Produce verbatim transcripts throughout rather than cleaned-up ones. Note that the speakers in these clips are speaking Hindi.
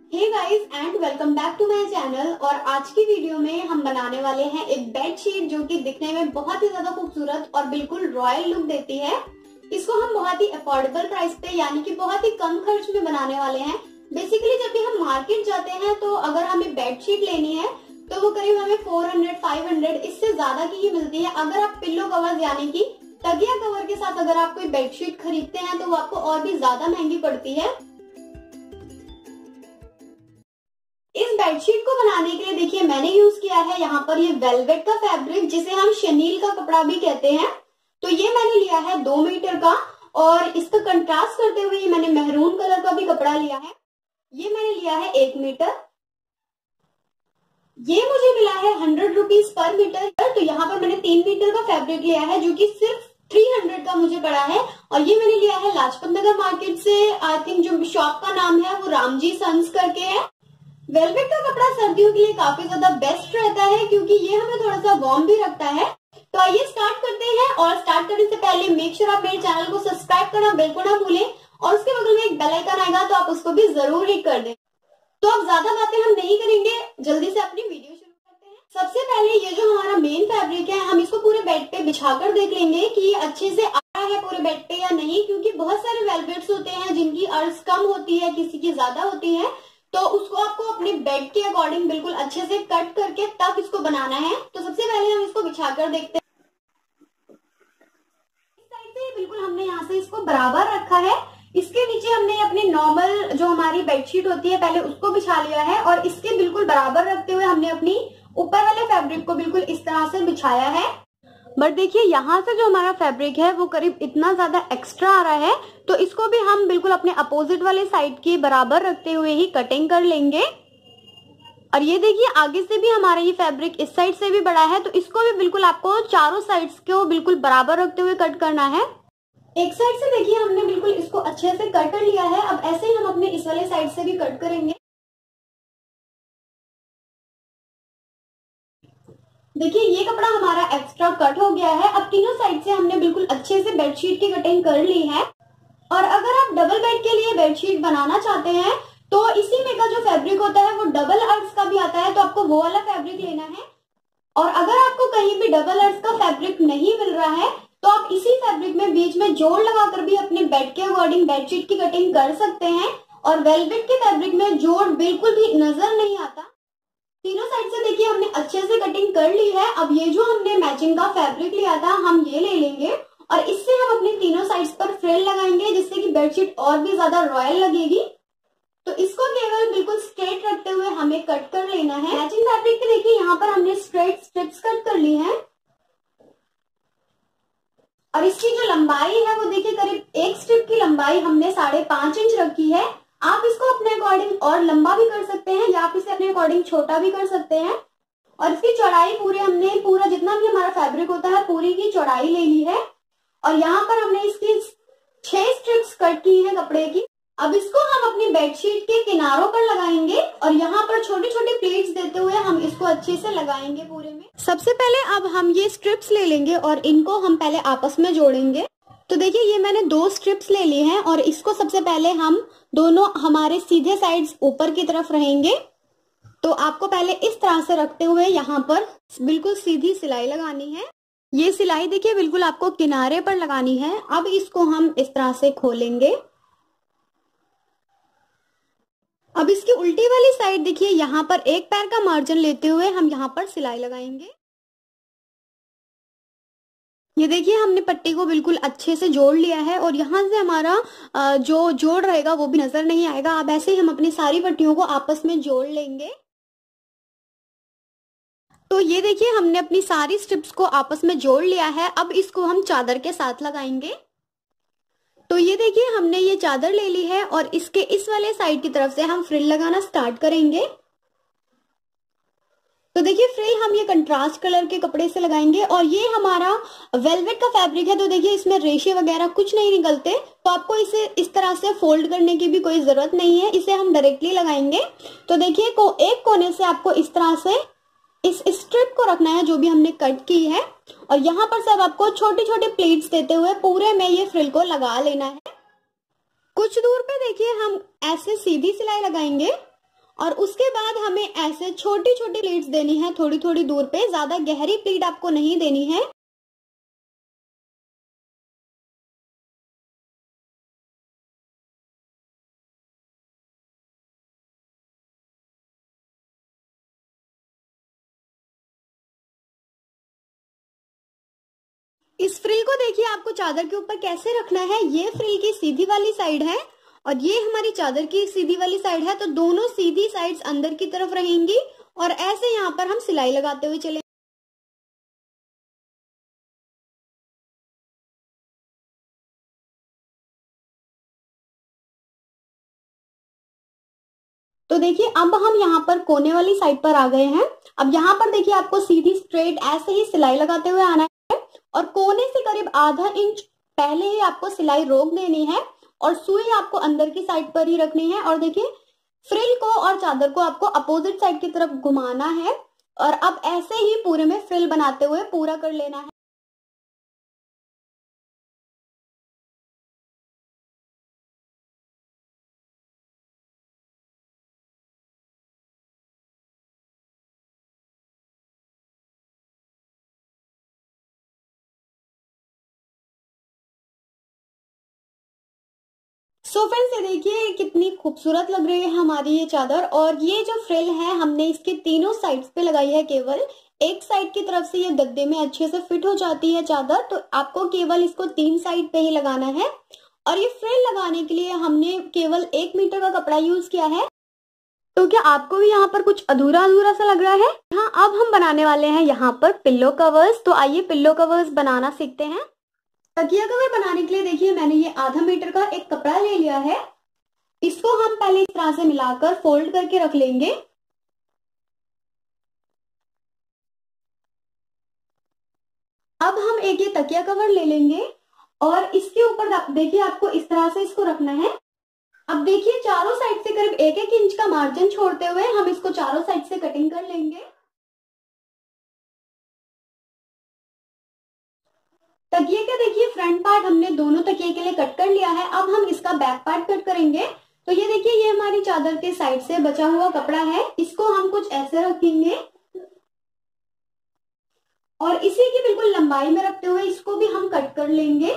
Hey guys and welcome back to my channel. और आज की वीडियो में हम बनाने वाले हैं एक बेडशीट जो कि दिखने में बहुत ही ज्यादा खूबसूरत और बिल्कुल रॉयल लुक देती है। इसको हम बहुत ही अफोर्डेबल प्राइस पे यानी कि बहुत ही कम खर्च में बनाने वाले हैं। बेसिकली जब भी हम मार्केट जाते हैं तो अगर हमें बेडशीट लेनी है तो वो करीब हमें चार सौ, पाँच सौ इससे ज्यादा की ही मिलती है। अगर आप पिल्लो कवर यानी कि तकिया कवर के साथ अगर आप कोई बेडशीट खरीदते हैं तो वो आपको और भी ज्यादा महंगी पड़ती है। इस बेडशीट को बनाने के लिए देखिए मैंने यूज किया है यहाँ पर ये वेलवेट का फैब्रिक जिसे हम शनील का कपड़ा भी कहते हैं। तो ये मैंने लिया है दो मीटर का और इसका कंट्रास्ट करते हुए मैंने मेहरून कलर का भी कपड़ा लिया है। ये मैंने लिया है एक मीटर। ये मुझे मिला है हंड्रेड रुपीज पर मीटर। तो यहाँ पर मैंने तीन मीटर का फैब्रिक लिया है जो कि सिर्फ तीन सौ का मुझे पड़ा है। और ये मैंने लिया है लाजपत नगर मार्केट से। आई थिंक जो शॉप का नाम है वो रामजी सन्स करके है। वेलवेट का कपड़ा सर्दियों के लिए काफी ज्यादा बेस्ट रहता है क्योंकि ये हमें थोड़ा सा वार्म भी रखता है। तो आइए स्टार्ट करते हैं। और स्टार्ट करने से पहले मेक श्योर आप मेरे चैनल को सब्सक्राइब करना बिल्कुल ना भूलें और उसके बगल में एक बेल आइकन आएगा तो आप उसको भी जरूर हिट कर दें। तो अब ज्यादा बातें हम नहीं करेंगे, जल्दी से अपनी वीडियो शुरू करते हैं। सबसे पहले ये जो हमारा मेन फैब्रिक है हम इसको पूरे बेड पे बिछाकर देख लेंगे कि ये अच्छे से आ रहा है पूरे बेड पे या नहीं, क्योंकि बहुत सारे वेलवेट्स होते हैं जिनकी अर्ज कम होती है, किसी की ज्यादा होती है। तो उसको आपको अपने बेड के अकॉर्डिंग बिल्कुल अच्छे से कट करके तब इसको बनाना है। तो सबसे पहले हम इसको बिछाकर देखते हैं। इस साइड से बिल्कुल हमने यहाँ से इसको बराबर रखा है। इसके नीचे हमने अपनी नॉर्मल जो हमारी बेडशीट होती है पहले उसको बिछा लिया है और इसके बिल्कुल बराबर रखते हुए हमने अपनी ऊपर वाले फैब्रिक को बिल्कुल इस तरह से बिछाया है। बट देखिए यहाँ से जो हमारा फैब्रिक है वो करीब इतना ज्यादा एक्स्ट्रा आ रहा है, तो इसको भी हम बिल्कुल अपने अपोजिट वाले साइड के बराबर रखते हुए ही कटिंग कर लेंगे। और ये देखिए आगे से भी हमारा ये फैब्रिक इस साइड से भी बड़ा है, तो इसको भी बिल्कुल आपको चारों साइड्स को बिल्कुल बराबर रखते हुए कट करना है। एक साइड से देखिए हमने बिल्कुल इसको अच्छे से कट कर लिया है। अब ऐसे ही हम अपने इस वाले साइड से भी कट करेंगे। देखिए ये कपड़ा हमारा एक्स्ट्रा कट हो गया है। अब तीनों साइड से हमने बिल्कुल अच्छे से बेडशीट की कटिंग कर ली है। और अगर आप डबल बेड के लिए बेडशीट बनाना चाहते हैं तो इसी में का जो फैब्रिक होता है वो डबल अर्ज का भी आता है, तो आपको वो वाला फैब्रिक लेना है। और अगर आपको कहीं भी डबल अर्ज का फैब्रिक नहीं मिल रहा है तो आप इसी फैब्रिक में बीच में जोड़ लगाकर भी अपने बेड के अकॉर्डिंग बेडशीट की कटिंग कर सकते हैं। और वेलवेट के फैब्रिक में जोड़ बिल्कुल भी नजर नहीं आता। तीनों साइड से देखिए हमने अच्छे से कटिंग कर ली है। अब ये जो हमने मैचिंग का फैब्रिक लिया था हम ये ले लेंगे और इससे हम अपनी तीनों साइड्स पर फ्रिल लगाएंगे जिससे कि बेडशीट और भी ज्यादा रॉयल लगेगी। तो इसको केवल बिल्कुल स्ट्रेट रखते हुए हमें कट कर लेना है। मैचिंग फैब्रिक के देखिए यहाँ पर हमने स्ट्रेट स्ट्रिप्स कट कर ली है। और इसकी जो लंबाई है वो देखिए करीब एक स्ट्रिप की लंबाई हमने साढ़े पांच इंच रखी है। आप इसको अपने अकॉर्डिंग और लंबा भी कर सकते हैं या आप इसे अपने अकॉर्डिंग छोटा भी कर सकते हैं। और इसकी चौड़ाई पूरे हमने पूरा जितना भी हमारा फैब्रिक होता है पूरी की चौड़ाई ले ली है। और यहाँ पर हमने इसकी छह स्ट्रिप्स कट की है कपड़े की। अब इसको हम अपनी बेडशीट के किनारों पर लगाएंगे और यहाँ पर छोटे छोटे प्लेट्स देते हुए हम इसको अच्छे से लगाएंगे पूरे में। सबसे पहले अब हम ये स्ट्रिप्स ले लेंगे और इनको हम पहले आपस में जोड़ेंगे। तो देखिए ये मैंने दो स्ट्रिप्स ले ली हैं और इसको सबसे पहले हम दोनों हमारे सीधे साइड्स ऊपर की तरफ रहेंगे। तो आपको पहले इस तरह से रखते हुए यहाँ पर बिल्कुल सीधी सिलाई लगानी है। ये सिलाई देखिए बिल्कुल आपको किनारे पर लगानी है। अब इसको हम इस तरह से खोलेंगे। अब इसकी उल्टी वाली साइड देखिए यहाँ पर एक पैर का मार्जिन लेते हुए हम यहाँ पर सिलाई लगाएंगे। ये देखिए हमने पट्टी को बिल्कुल अच्छे से जोड़ लिया है और यहाँ से हमारा जो जोड़ रहेगा वो भी नजर नहीं आएगा। अब ऐसे ही हम अपनी सारी पट्टियों को आपस में जोड़ लेंगे। तो ये देखिए हमने अपनी सारी स्ट्रिप्स को आपस में जोड़ लिया है। अब इसको हम चादर के साथ लगाएंगे। तो ये देखिए हमने ये चादर ले ली है और इसके इस वाले साइड की तरफ से हम फ्रिल लगाना स्टार्ट करेंगे। तो देखिए फ्रिल हम ये कंट्रास्ट कलर के कपड़े से लगाएंगे और ये हमारा वेलवेट का फैब्रिक है तो देखिए इसमें रेशे वगैरह कुछ नहीं निकलते, तो आपको इसे इस तरह से फोल्ड करने की भी कोई जरूरत नहीं है, इसे हम डायरेक्टली लगाएंगे। तो देखिए को एक कोने से आपको इस तरह से इस स्ट्रिप को रखना है जो भी हमने कट की है और यहाँ पर सब आपको छोटे छोटे प्लेट्स देते हुए पूरे में ये फ्रिल को लगा लेना है। कुछ दूर पे देखिए हम ऐसे सीधी सिलाई लगाएंगे और उसके बाद हमें ऐसे छोटी छोटी प्लीट्स देनी है थोड़ी थोड़ी दूर पे, ज्यादा गहरी प्लीट आपको नहीं देनी है। इस फ्रिल को देखिए आपको चादर के ऊपर कैसे रखना है। ये फ्रिल की सीधी वाली साइड है और ये हमारी चादर की सीधी वाली साइड है, तो दोनों सीधी साइड्स अंदर की तरफ रहेंगी और ऐसे यहाँ पर हम सिलाई लगाते हुए चले। तो देखिए अब हम यहाँ पर कोने वाली साइड पर आ गए हैं। अब यहाँ पर देखिए आपको सीधी स्ट्रेट ऐसे ही सिलाई लगाते हुए आना है और कोने से करीब आधा इंच पहले ही आपको सिलाई रोक देनी है और सुई आपको अंदर की साइड पर ही रखनी है। और देखिए फ्रिल को और चादर को आपको अपोजिट साइड की तरफ घुमाना है और अब ऐसे ही पूरे में फ्रिल बनाते हुए पूरा कर लेना है। सो फ्रेंड्स ये देखिए कितनी खूबसूरत लग रही है हमारी ये चादर। और ये जो फ्रिल है हमने इसके तीनों साइड्स पे लगाई है। केवल एक साइड की तरफ से ये गद्दे में अच्छे से फिट हो जाती है चादर, तो आपको केवल इसको तीन साइड पे ही लगाना है। और ये फ्रिल लगाने के लिए हमने केवल एक मीटर का कपड़ा यूज किया है। तो क्या आपको भी यहाँ पर कुछ अधूरा अधूरा सा लग रहा है? हाँ, अब हम बनाने वाले हैं यहाँ पर पिल्लो कवर्स। तो आइए पिल्लो कवर्स बनाना सीखते हैं। तकिया कवर बनाने के लिए देखिए मैंने ये आधा मीटर का एक कपड़ा ले लिया है। इसको हम पहले इस तरह से मिलाकर फोल्ड करके रख लेंगे। अब हम एक ये तकिया कवर ले लेंगे और इसके ऊपर देखिए आपको इस तरह से इसको रखना है। अब देखिए चारों साइड से करीब एक एक इंच का मार्जिन छोड़ते हुए हम इसको चारों साइड से कटिंग कर लेंगे। तकिए का देखिए फ्रंट पार्ट हमने दोनों तकिए के लिए कट कर लिया है। अब हम इसका बैक पार्ट कट करेंगे। तो ये देखिए ये हमारी चादर के साइड से बचा हुआ कपड़ा है, इसको हम कुछ ऐसे रखेंगे और इसी की बिल्कुल लंबाई में रखते हुए इसको भी हम कट कर लेंगे।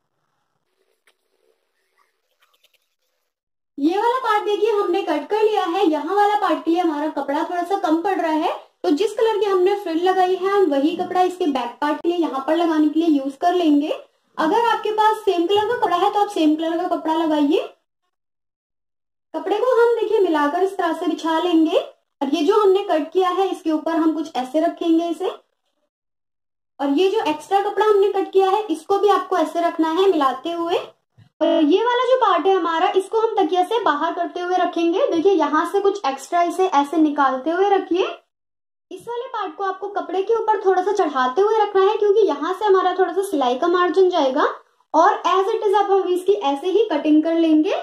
ये वाला पार्ट देखिए हमने कट कर लिया है। यहाँ वाला पार्ट के लिए हमारा कपड़ा थोड़ा सा कम पड़ रहा है, तो जिस कलर की हमने फ्रिल लगाई है हम वही कपड़ा इसके बैक पार्ट के लिए यहाँ पर लगाने के लिए यूज कर लेंगे। अगर आपके पास सेम कलर का कपड़ा है तो आप सेम कलर का कपड़ा लगाइए। कपड़े को हम देखिए मिलाकर इस तरह से बिछा लेंगे और ये जो हमने कट किया है इसके ऊपर हम कुछ ऐसे रखेंगे इसे। और ये जो एक्स्ट्रा कपड़ा हमने कट किया है इसको भी आपको ऐसे रखना है मिलाते हुए। और ये वाला जो पार्ट है हमारा इसको हम तकिया से बाहर करते हुए रखेंगे। देखिए यहाँ से कुछ एक्स्ट्रा इसे ऐसे निकालते हुए रखिए। इस वाले पार्ट को आपको कपड़े के ऊपर थोड़ा सा चढ़ाते हुए रखना है क्योंकि यहाँ से हमारा थोड़ा सा सिलाई का मार्जिन जाएगा और एज इट इज आप हम इसकी ऐसे ही कटिंग कर लेंगे।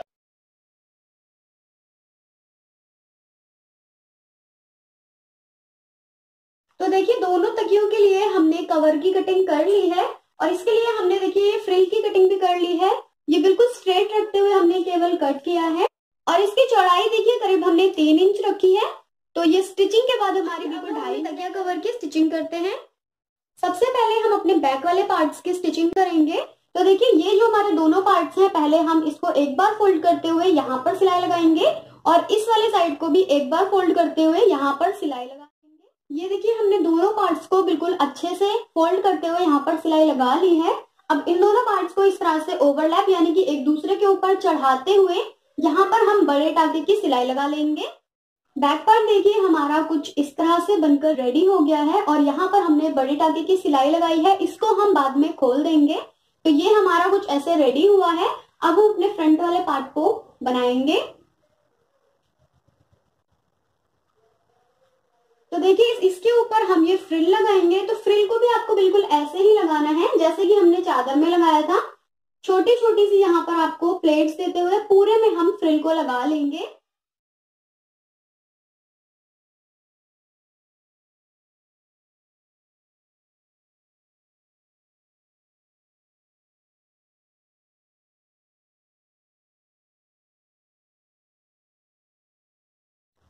तो देखिए दोनों तकियों के लिए हमने कवर की कटिंग कर ली है और इसके लिए हमने देखिए फ्रिल की कटिंग भी कर ली है। ये बिल्कुल स्ट्रेट रखते हुए हमने केवल कट किया है और इसकी चौड़ाई देखिए करीब हमने तीन इंच रखी है। तो ये स्टिचिंग के बाद हमारी बिल्कुल ढाई तकिया कवर की स्टिचिंग करते हैं। सबसे पहले हम अपने बैक वाले पार्ट्स की स्टिचिंग करेंगे। तो देखिए ये जो हमारे दोनों पार्ट्स हैं पहले हम इसको एक बार फोल्ड करते हुए यहाँ पर सिलाई लगाएंगे और इस वाले साइड को भी एक बार फोल्ड करते हुए यहाँ पर सिलाई लगाएंगे। ये देखिए हमने दोनों पार्ट्स को बिल्कुल अच्छे से फोल्ड करते हुए यहाँ पर सिलाई लगा ली है। अब इन दोनों पार्ट्स को इस तरह से ओवरलैप यानी कि एक दूसरे के ऊपर चढ़ाते हुए यहाँ पर हम बड़े टाके की सिलाई लगा लेंगे। बैक पार्ट देखिए हमारा कुछ इस तरह से बनकर रेडी हो गया है और यहाँ पर हमने बड़े टाके की सिलाई लगाई है, इसको हम बाद में खोल देंगे। तो ये हमारा कुछ ऐसे रेडी हुआ है। अब हम अपने फ्रंट वाले पार्ट को बनाएंगे। तो देखिए इसके ऊपर हम ये फ्रिल लगाएंगे। तो फ्रिल को भी आपको बिल्कुल ऐसे ही लगाना है जैसे कि हमने चादर में लगाया था। छोटी छोटी सी यहाँ पर आपको प्लेट्स देते हुए पूरे में हम फ्रिल को लगा लेंगे।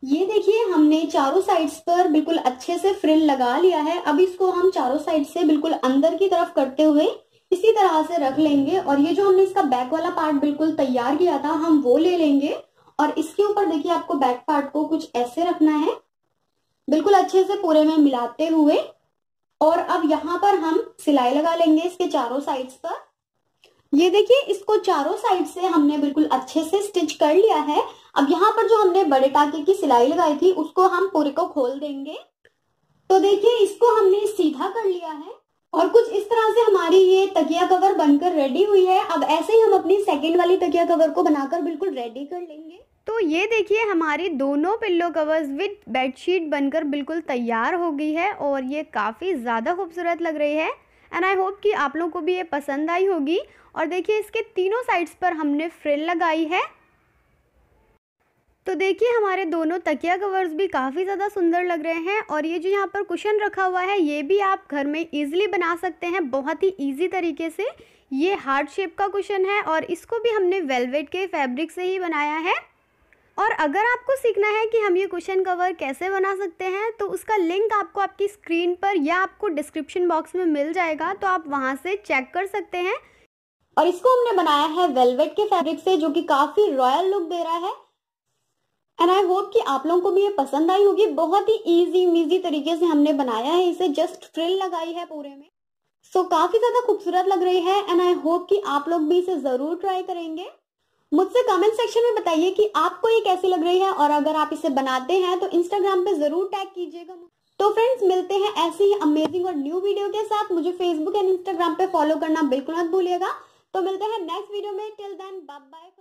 ये देखिए हमने चारों साइड्स पर बिल्कुल अच्छे से फ्रिल लगा लिया है। अब इसको हम चारों साइड से बिल्कुल अंदर की तरफ करते हुए इसी तरह से रख लेंगे और ये जो हमने इसका बैक वाला पार्ट बिल्कुल तैयार किया था हम वो ले लेंगे और इसके ऊपर देखिए आपको बैक पार्ट को कुछ ऐसे रखना है, बिल्कुल अच्छे से पूरे में मिलाते हुए। और अब यहाँ पर हम सिलाई लगा लेंगे इसके चारों साइड्स पर। ये देखिए इसको चारों साइड से हमने बिल्कुल अच्छे से स्टिच कर लिया है। अब यहाँ पर जो हमने बड़े टाके की सिलाई लगाई थी उसको हम पूरे को खोल देंगे। तो देखिए इसको हमने सीधा कर लिया है और कुछ इस तरह से हमारी ये तकिया कवर बनकर रेडी हुई है। अब ऐसे ही हम अपनी सेकंड वाली तकिया कवर को बनाकर बिल्कुल रेडी कर लेंगे। तो ये देखिए हमारी दोनों पिल्लो कवर्स विद बेडशीट बनकर बिल्कुल तैयार हो गई है और ये काफ़ी ज़्यादा खूबसूरत लग रही है एंड आई होप कि आप लोगों को भी ये पसंद आई होगी। और देखिए इसके तीनों साइड्स पर हमने फ्रिल लगाई है। तो देखिए हमारे दोनों तकिया कवर्स भी काफ़ी ज़्यादा सुंदर लग रहे हैं और ये जो यहाँ पर कुशन रखा हुआ है ये भी आप घर में इजीली बना सकते हैं बहुत ही इजी तरीके से। ये हार्ट शेप का कुशन है और इसको भी हमने वेलवेट के फैब्रिक से ही बनाया है। और अगर आपको सीखना है कि हम ये कुशन कवर कैसे बना सकते हैं तो उसका लिंक आपको आपकी स्क्रीन पर या आपको डिस्क्रिप्शन बॉक्स में मिल जाएगा, तो आप वहाँ से चेक कर सकते हैं। और इसको हमने बनाया है वेलवेट के फैब्रिक से जो कि काफ़ी रॉयल लुक दे रहा है एंड आई होप कि आप लोगों को भी ये पसंद आई होगी। बहुत ही इजी मीजी तरीके से हमने बनाया है इसे, जस्ट फ्रिल लगाई है पूरे में। सो so, काफ़ी ज़्यादा खूबसूरत लग रही है एंड आई होप कि आप लोग भी इसे ज़रूर ट्राई करेंगे। मुझसे कमेंट सेक्शन में बताइए कि आपको ये कैसी लग रही है और अगर आप इसे बनाते हैं तो इंस्टाग्राम पे ज़रूर टैग कीजिएगा। तो फ्रेंड्स मिलते हैं ऐसी ही अमेजिंग और न्यू वीडियो के साथ। मुझे फेसबुक एंड इंस्टाग्राम पे फॉलो करना बिल्कुल मत भूलिएगा। तो मिलते हैं नेक्स्ट वीडियो में। Till then bye bye.